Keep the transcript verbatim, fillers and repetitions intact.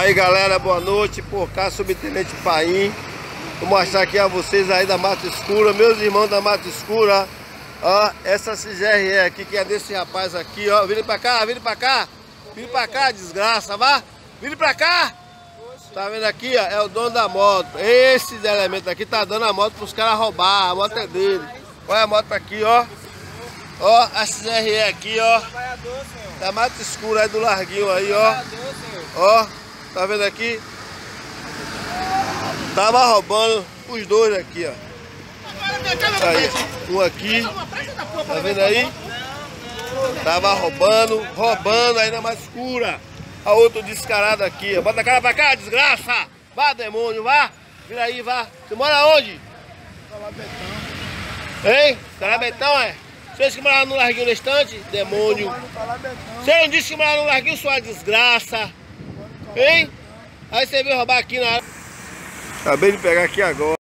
Aí galera, boa noite, por cá Subtenente Paim. Vou mostrar aqui a vocês aí da Mata Escura, meus irmãos da Mata Escura. Ó, essa C G R E aqui, que é desse rapaz aqui, ó. Vire pra cá, vire pra cá. Vire pra cá, desgraça, vá. Vire pra cá. Tá vendo aqui, ó, é o dono da moto. Esses elementos aqui tá dando a moto pros caras roubar, a moto é dele. Olha a moto aqui, ó. Ó, a C G R E aqui, ó. Da Mata Escura aí do Larguinho aí, ó. Ó, tá vendo aqui? Tava roubando os dois aqui, ó. Aí, um aqui. Tá vendo aí? Tava roubando, roubando aí na Mata Escura. A outro descarado aqui, ó. Bota a cara pra cá, desgraça! Vá, demônio, vá! Vira aí, vá. Você mora onde? Hein? Calabetão, é? Você disse que morava no Larguinho na estante? Demônio! Você não disse que morava no Larguinho, sua desgraça? Hein? Aí você veio roubar aqui na área. Acabei de pegar aqui agora.